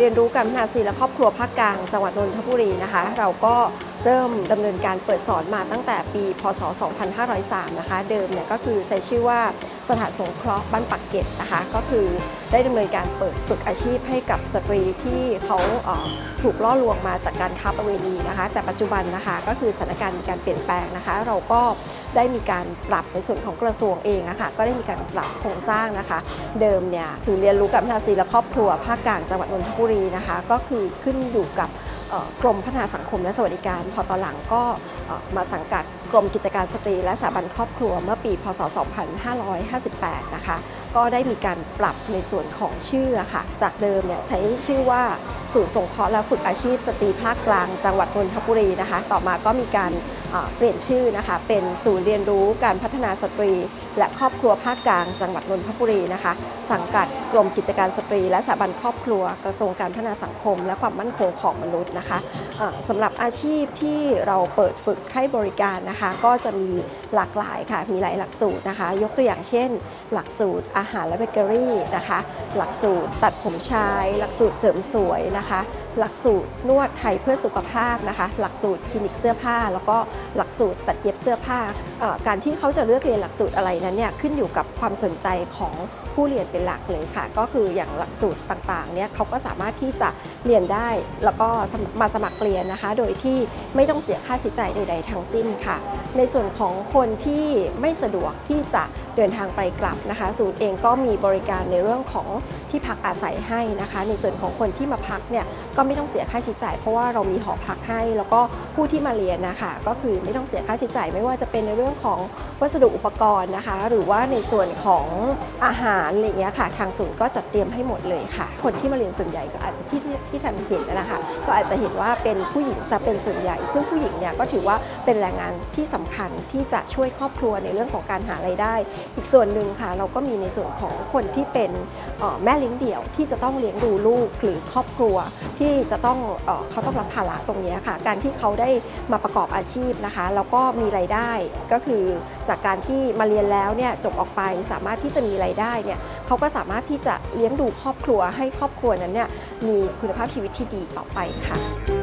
รียนรู้การพัฒนาสตรีและครอบครัวภาคกลางจังหวัดนนทบุรีนะคะเราก็เริ่มดำเนินการเปิดสอนมาตั้งแต่ปีพศ 2503 นะคะเดิมเนี่ยก็คือใช้ชื่อว่าสถานสงเคราะห์บ้านปักเกร็ดนะคะก็คือได้ดำเนินการเปิดฝึกอาชีพให้กับสตรีที่เขาถูกล่อลวงมาจากการค้าประเวณีนะคะแต่ปัจจุบันนะคะก็คือสถานการณ์มีการเปลี่ยนแปลงนะคะเราก็ได้มีการปรับในส่วนของกระทรวงเองนะคะก็ได้มีการปรับโครงสร้างนะคะเดิมเนี่ยคือเรียนรู้การพัฒนาสตรีและครอบครัวภาคกลางจังหวัดนนทบุรีนะคะก็คือขึ้นอยู่กับกรมพัฒนาสังคมและสวัสดิการพอตอนหลังก็มาสังกัดกรมกิจการสตรีและสถาบันครอบครัวเมื่อปีพศ 2558 นะคะก็ได้มีการปรับในส่วนของชื่อค่ะจากเดิมเนี่ยใช้ชื่อว่าศูนย์สงเคราะห์และฝึกอาชีพสตรีภาคกลางจังหวัดนนทบุรีนะคะต่อมาก็มีการเปลี่ยนชื่อนะคะเป็นศูนย์เรียนรู้การพัฒนาสตรีและครอบครัวภาคกลางจังหวัดนนทบุรีนะคะสังกัดกรมกิจการสตรีและสถาบันครอบครัวกระทรวงการพัฒนาสังคมและความมั่นคงของมนุษย์นะคะสำหรับอาชีพที่เราเปิดฝึกให้บริการนะคะก็จะมีหลากหลายค่ะมีหลายหลักสูตรนะคะยกตัวอย่างเช่นหลักสูตรอาหารและเบเกอรี่นะคะหลักสูตรตัดผมชายหลักสูตรเสริมสวยนะคะหลักสูตรนวดไทยเพื่อสุขภาพนะคะหลักสูตรคลินิกเสื้อผ้าแล้วก็หลักสูตรตัดเย็บเสื้อผ้าการที่เขาจะเลือกเรียนหลักสูตรอะไรนั้นเนี่ยขึ้นอยู่กับความสนใจของผู้เรียนเป็นหลักเลยค่ะก็คืออย่างหลักสูตรต่างๆเนี่ยเขาก็สามารถที่จะเรียนได้แล้วก็มาสมัครเรียนนะคะโดยที่ไม่ต้องเสียค่าใช้จ่ายใดๆทั้งสิ้นค่ะในส่วนของคนที่ไม่สะดวกที่จะเดินทางไปกลับนะคะศูนย์เองก็มีบริการในเรื่องของที่พักอาศัยให้นะคะในส่วนของคนที่มาพักเนี่ยก็ไม่ต้องเสียค่าใช้จ่ายเพราะว่าเรามีหอพักให้แล้วก็ผู้ที่มาเรียนนะคะก็คือไม่ต้องเสียค่าใช้จ่ายไม่ว่าจะเป็นในเรื่องของวัสดุอุปกรณ์นะคะหรือว่าในส่วนของอาหารอะไรอย่างเงี้ยค่ะทางศูนย์ก็จัดเตรียมให้หมดเลยค่ะคนที่มาเรียนส่วนใหญ่ก็อาจจะที่ท่านเห็นนะคะก็อาจจะเห็นว่าเป็นผู้หญิงซะเป็นส่วนใหญ่ซึ่งผู้หญิงเนี่ยก็ถือว่าเป็นแรงงานที่สำคัญที่จะช่วยครอบครัวในเรื่องของการหารายได้อีกส่วนหนึ่งค่ะเราก็มีในส่วนของคนที่เป็นแม่เลี้ยงเดี่ยวที่จะต้องเลี้ยงดูลูกหรือครอบครัวที่จะต้องเขาต้องรับภาระตรงนี้ค่ะการที่เขาได้มาประกอบอาชีพนะคะแล้วก็มีรายได้ก็คือจากการที่มาเรียนแล้วเนี่ยจบออกไปสามารถที่จะมีรายได้เนี่ยเขาก็สามารถที่จะเลี้ยงดูครอบครัวให้ครอบครัวนั้นเนี่ยมีคุณภาพชีวิตที่ดีต่อไปค่ะ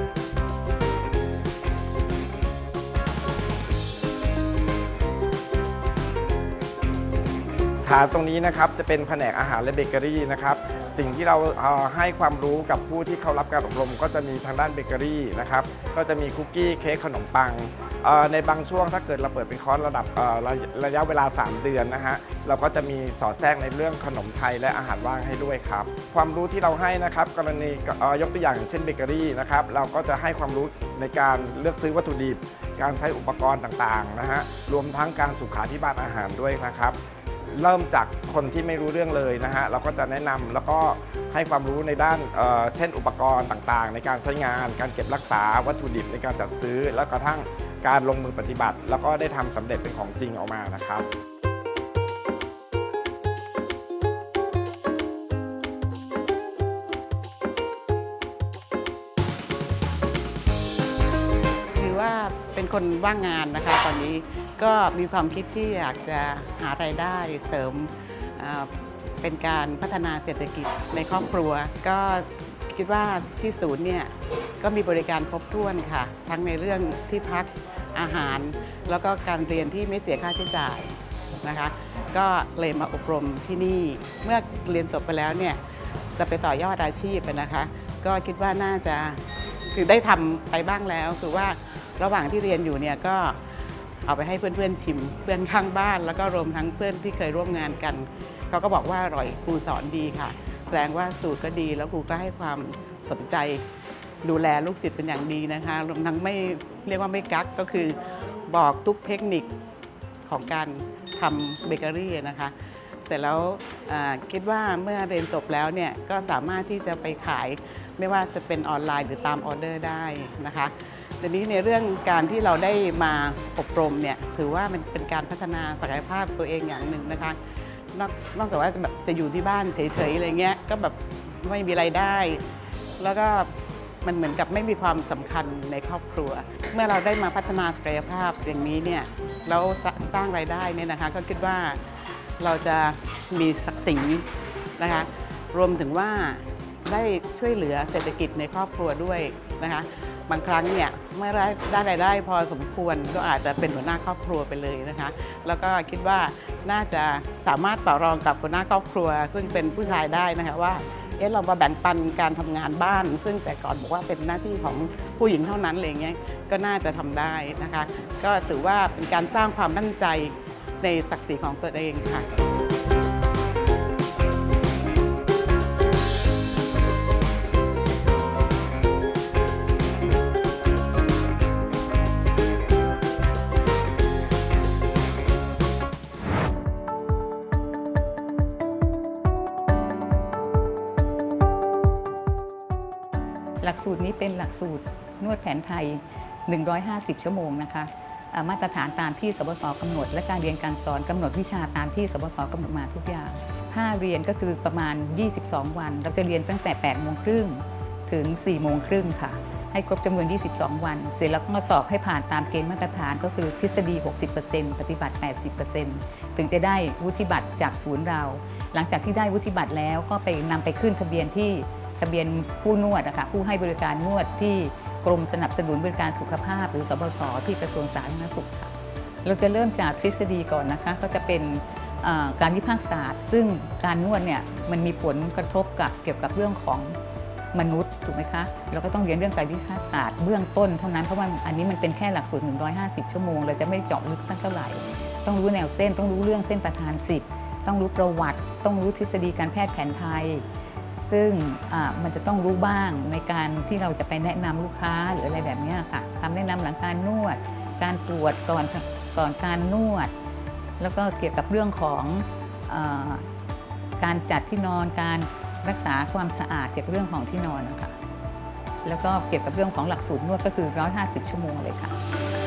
ฐานตรงนี้นะครับจะเป็นแผนกอาหารและเบเกอรี่นะครับสิ่งที่เราให้ความรู้กับผู้ที่เข้ารับการอบรมก็จะมีทางด้านเบเกอรี่นะครับก็จะมีคุกกี้เค้กขนมปังในบางช่วงถ้าเกิดเราเปิดเป็นคอร์สระดับระยะเวลา3 เดือนนะฮะเราก็จะมีสอดแทรกในเรื่องขนมไทยและอาหารว่างให้ด้วยครับความรู้ที่เราให้นะครับกรณียกตัวอย่างเช่นเบเกอรี่นะครับเราก็จะให้ความรู้ในการเลือกซื้อวัตถุดิบการใช้อุปกรณ์ต่างๆนะฮะรวมทั้งการสุขาภิบาลอาหารด้วยนะครับเริ่มจากคนที่ไม่รู้เรื่องเลยนะฮะเราก็จะแนะนำแล้วก็ให้ความรู้ในด้านเช่นอุปกรณ์ต่างๆในการใช้งานการเก็บรักษาวัตถุดิบในการจัดซื้อแล้วกระทั่งการลงมือปฏิบัติแล้วก็ได้ทำสำเร็จเป็นของจริงออกมานะครับคือว่าเป็นคนว่างงานนะคะตอนนี้ก็มีความคิดที่อยากจะหารายได้เสริมเป็นการพัฒนาเศรษฐกิจในครอบครัวก็คิดว่าที่ศูนย์เนี่ยก็มีบริการครบถ้วนค่ะทั้งในเรื่องที่พักอาหารแล้วก็การเรียนที่ไม่เสียค่าใช้จ่ายนะคะก็เลยมาอบรมที่นี่เมื่อเรียนจบไปแล้วเนี่ยจะไปต่อยอดอาชีพนะคะก็คิดว่าน่าจะคือได้ทำไปบ้างแล้วคือว่าระหว่างที่เรียนอยู่เนี่ยก็เอาไปให้เพื่อนๆชิมเพื่อนข้างบ้านแล้วก็รวมทั้งเพื่อนที่เคยร่วมงานกันเขาก็บอกว่าอร่อยครูสอนดีค่ะแสดงว่าสูตรก็ดีแล้วครูก็ให้ความสนใจดูแลลูกศิษย์เป็นอย่างดีนะคะรวมทั้งไม่เรียกว่าไม่กักก็คือบอกทุกเทคนิคของการทำเบเกอรี่นะคะเสร็จแล้วคิดว่าเมื่อเรียนจบแล้วเนี่ยก็สามารถที่จะไปขายไม่ว่าจะเป็นออนไลน์หรือตามออเดอร์ได้นะคะทีนี้ในเรื่องการที่เราได้มาอบรมเนี่ยถือว่ามันเป็นการพัฒนาศักยภาพตัวเองอย่างหนึ่งนะคะนอกจากว่าแบบจะอยู่ที่บ้านเฉยๆอะไรเงี้ยก็แบบไม่มีรายได้แล้วก็มันเหมือนกับไม่มีความสำคัญในครอบครัวเมื่อเราได้มาพัฒนาศักยภาพอย่างนี้เนี่ยแล้วสร้างรายได้เนี่ยนะคะก็คิดว่าเราจะมีศักดิ์ศรีนะคะรวมถึงว่าได้ช่วยเหลือเศรษฐกิจในครอบครัวด้วยนะคะบางครั้งเนี่ยเมื่อได้รายได้พอสมควรก็อาจจะเป็นหัวหน้าครอบครัวไปเลยนะคะแล้วก็คิดว่าน่าจะสามารถต่อรองกับหัวหน้าครอบครัวซึ่งเป็นผู้ชายได้นะคะว่าเรามาแบ่งปันการทำงานบ้านซึ่งแต่ก่อนบอกว่าเป็นหน้าที่ของผู้หญิงเท่านั้นอะไรเงี้ยก็น่าจะทำได้นะคะก็ถือว่าเป็นการสร้างความมั่นใจในศักดิ์ศรีของตัวเองค่ะหลักสูตรนี้เป็นหลักสูตรนวดแผนไทย 150 ชั่วโมงนะคะมาตรฐานตามที่สบสกำหนดและการเรียนการสอนกำหนดวิชาตามที่สบสกำหนดมาทุกอย่างถ้าเรียนก็คือประมาณ 22 วันเราจะเรียนตั้งแต่ 8 โมงครึ่งถึง 4 โมงครึ่งค่ะให้ครบจำนวน 22 วันเสร็จแล้วก็สอบให้ผ่านตามเกณฑ์มาตรฐานก็คือทฤษฎี 60% ปฏิบัติ 80% ถึงจะได้วุฒิบัตรจากศูนย์เราหลังจากที่ได้วุฒิบัตรแล้วก็ไปนำไปขึ้นทะเบียนที่ทะเบียนผู้นวดนะคะผู้ให้บริการนวดที่กรมสนับสนุนบริการสุขภาพหรือสบสที่กระทรวงสาธารณสุขค่ะเราจะเริ่มจากทฤษฎีก่อนนะคะก็จะเป็นการวิพากษ์ศาสตร์ซึ่งการนวดเนี่ยมันมีผลกระทบกับเกี่ยวกับเรื่องของมนุษย์ถูกไหมคะเราก็ต้องเรียนเรื่องการวิพากษ์ศาสตร์เบื้องต้นเท่านั้นเพราะว่าอันนี้มันเป็นแค่หลักสูตร150 ชั่วโมงเราจะไม่เจาะลึกสักเท่าไหร่ต้องรู้แนวเส้นต้องรู้เรื่องเส้นประธาน10ต้องรู้ประวัติต้องรู้ทฤษฎีการแพทย์แผนไทยซึ่งมันจะต้องรู้บ้างในการที่เราจะไปแนะนำลูกค้าหรืออะไรแบบนี้ค่ะคำแนะนำหลังการนวดการตรวจก่อนการนวดแล้วก็เกี่ยวกับเรื่องของการจัดที่นอนการรักษาความสะอาดเกี่ยวกับเรื่องของที่นอนนะคะแล้วก็เกี่ยวกับเรื่องของหลักสูตรนวดก็คือ150 ชั่วโมงเลยค่ะ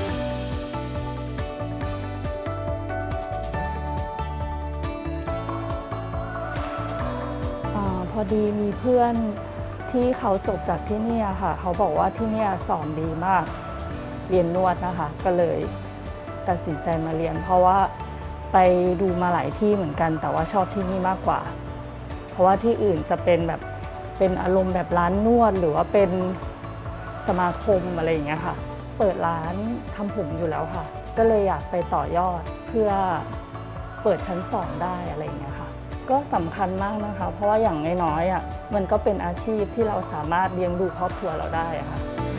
พอดีมีเพื่อนที่เขาจบจากที่นี่ค่ะเขาบอกว่าที่นี่สอนดีมากเรียนนวดนะคะก็เลยตัดสินใจมาเรียนเพราะว่าไปดูมาหลายที่เหมือนกันแต่ว่าชอบที่นี่มากกว่าเพราะว่าที่อื่นจะเป็นแบบเป็นอารมณ์แบบร้านนวดหรือว่าเป็นสมาคมอะไรอย่างเงี้ยค่ะเปิดร้านทำผมอยู่แล้วค่ะก็เลยอยากไปต่อยอดเพื่อเปิดชั้น2ได้อะไรอย่างเงี้ยค่ะก็สำคัญมากนะคะเพราะว่าอย่างน้อยๆมันก็เป็นอาชีพที่เราสามารถเลี้ยงดูครอบครัวเราได้ค่ะ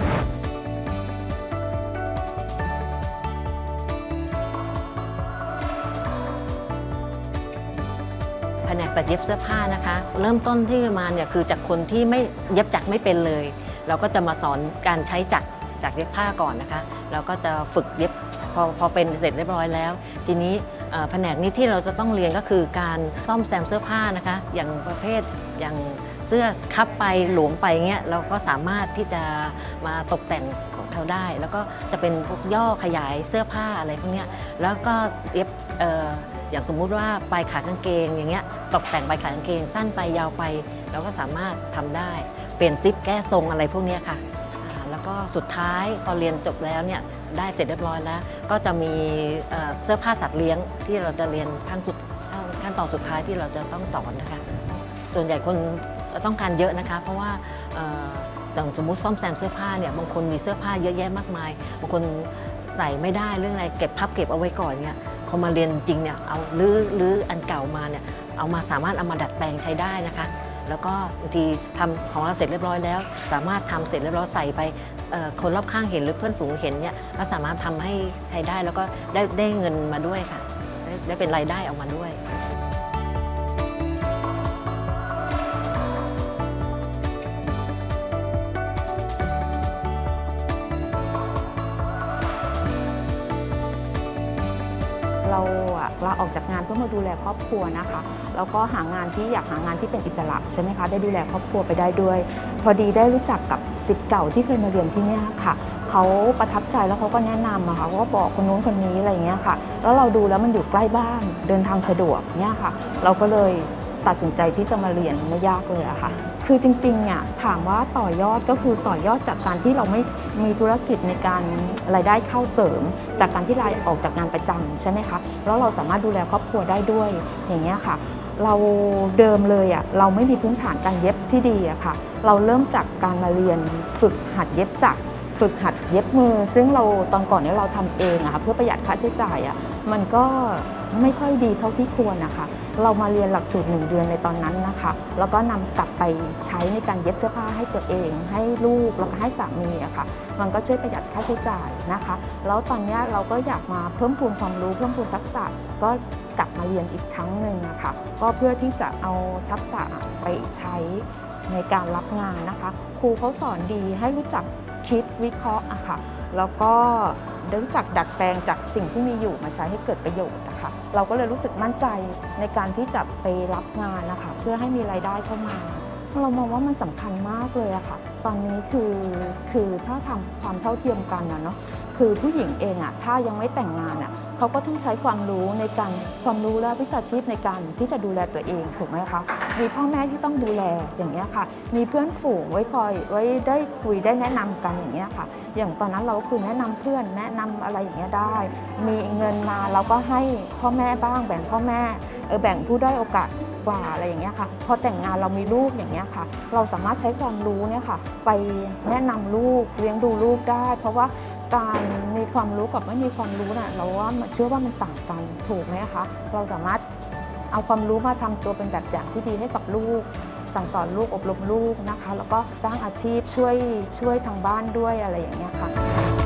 แผนกตัดเย็บเสื้อผ้านะคะเริ่มต้นที่มาเนี่ยคือจากคนที่ไม่เย็บจักรไม่เป็นเลยเราก็จะมาสอนการใช้จักรเย็บผ้าก่อนนะคะเราก็จะฝึกเย็บพอเป็นเสร็จเรียบร้อยแล้วทีนี้แผนกนี้ที่เราจะต้องเรียนก็คือการซ่อมแซมเสื้อผ้านะคะอย่างประเภทอย่างเสื้อคับไปหลวมไปเงี้ยเราก็สามารถที่จะมาตกแต่งของเขาได้แล้วก็จะเป็นพวกย่อขยายเสื้อผ้าอะไรพวกเนี้ยแล้วก็เย็บอย่างสมมุติว่าปลายขากางเกงอย่างเงี้ยตกแต่งปลายขากางเกงสั้นไปยาวไปเราก็สามารถทำได้เปลี่ยนซิปแก้ทรงอะไรพวกนี้ค่ะแล้วก็สุดท้ายพอเรียนจบแล้วเนี่ยได้เสร็จเรียบร้อยแล้วก็จะมีเสื้อผ้าสัตว์เลี้ยงที่เราจะเรียนขั้นตอนสุดท้ายที่เราจะต้องสอนนะคะส่วนใหญ่คนต้องการเยอะนะคะเพราะว่าอย่างสมมุติซ่อมแซมเสื้อผ้าเนี่ยบางคนมีเสื้อผ้าเยอะแยะมากมายบางคนใส่ไม่ได้เรื่องอะไรเก็บเอาไว้ก่อนเนี่ยพอมาเรียนจริงเนี่ยเอาลื้ออันเก่ามาเนี่ยเอามาสามารถเอามาดัดแปลงใช้ได้นะคะแล้วก็บางทีทำของเราเสร็จเรียบร้อยแล้วสามารถทำเสร็จเรียบร้อยใส่ไปคนรอบข้างเห็นหรือเพื่อนฝูงเห็นเนี่ยก็สามารถทำให้ใช้ได้แล้วก็ได้เงินมาด้วยค่ะได้เป็นรายได้ออกมาด้วยเราลาออกจากงานเพื่อมาดูแลครอบครัวนะคะแล้วก็อยากหางานที่เป็นอิสระใช่ไหมคะได้ดูแลครอบครัวไปได้ด้วยพอดีได้รู้จักกับศิษย์เก่าที่เคยมาเรียนที่นี่ค่ะเขาประทับใจแล้วเขาก็แนะนำอะค่ะเขาก็บอกคนนู้นคนนี้อะไรอย่างเงี้ยค่ะแล้วเราดูแล้วมันอยู่ใกล้บ้านเดินทางสะดวกเนี่ยค่ะเราก็เลยตัดสินใจที่จะมาเรียนไม่ยากเลยอะค่ะคือจริงๆเนี่ยถามว่าต่อยอดก็คือต่อยอดจากการที่เราไม่มีธุรกิจในการรายได้เข้าเสริมจากการที่เราออกจากงานประจำใช่ไหมคะแล้วเราสามารถดูแลครอบครัวได้ด้วยอย่างเงี้ยค่ะเราเดิมเลยเราไม่มีพื้นฐานการเย็บที่ดีค่ะเราเริ่มจากการมาเรียนฝึกหัดเย็บจักรฝึกหัดเย็บมือซึ่งเราตอนก่อนนี้เราทำเองค่ะเพื่อประหยัดค่าใช้จ่ายมันก็ไม่ค่อยดีเท่าที่ควรนะคะเรามาเรียนหลักสูตร1 เดือนในตอนนั้นนะคะแล้วก็นำกลับไปใช้ในการเย็บเสื้อผ้าให้ตัวเองให้ลูกแล้วก็ให้สามีค่ะมันก็ช่วยประหยัดค่าใช้จ่ายนะคะแล้วตอนนี้เราก็อยากมาเพิ่มพูนความรู้เพิ่มพูนทักษะก็กลับมาเรียนอีกครั้งหนึ่งนะคะก็เพื่อที่จะเอาทักษะไปใช้ในการรับงานนะคะครูเขาสอนดีให้รู้จักคิดวิเคราะห์ค่ะแล้วก็ได้รู้จักดัดแปลงจากสิ่งที่มีอยู่มาใช้ให้เกิดประโยชน์นะคะเราก็เลยรู้สึกมั่นใจในการที่จะไปรับงานนะคะเพื่อให้มีรายได้เข้ามาเรามองว่ามันสำคัญมากเลยค่ะตอนนี้คือถ้าทำความเท่าเทียมกันเนาะคือผู้หญิงเองถ้ายังไม่แต่งงานเขาก็ต้องใช้ความรู้และวิชาชีพในการที่จะดูแลตัวเองถูกไหมคะมีพ่อแม่ที่ต้องดูแลอย่างเงี้ยค่ะมีเพื่อนฝูงไว้ได้คุยได้แนะนำกันอย่างเงี้ยค่ะอย่างตอนนั้นเราก็คือแนะนำเพื่อนแนะนำอะไรอย่างเงี้ยได้มีเงินมาเราก็ให้พ่อแม่บ้างแบ่งพ่อแม่แบ่งผู้ด้อยโอกาสกว่าอะไรอย่างเงี้ยค่ะพอแต่งงานเรามีลูกอย่างเงี้ยค่ะเราสามารถใช้ความรู้เนี่ยค่ะไปแนะนำลูกเลี้ยงดูลูกได้เพราะว่าการมีความรู้กับไม่มีความรู้เราว่าเชื่อว่ามันต่างกันถูกไหมคะเราสามารถเอาความรู้มาทำตัวเป็นแบบอย่างที่ดีให้กับลูกสั่งสอนลูกอบรมลูกนะคะแล้วก็สร้างอาชีพช่วยทางบ้านด้วยอะไรอย่างเงี้ยค่ะ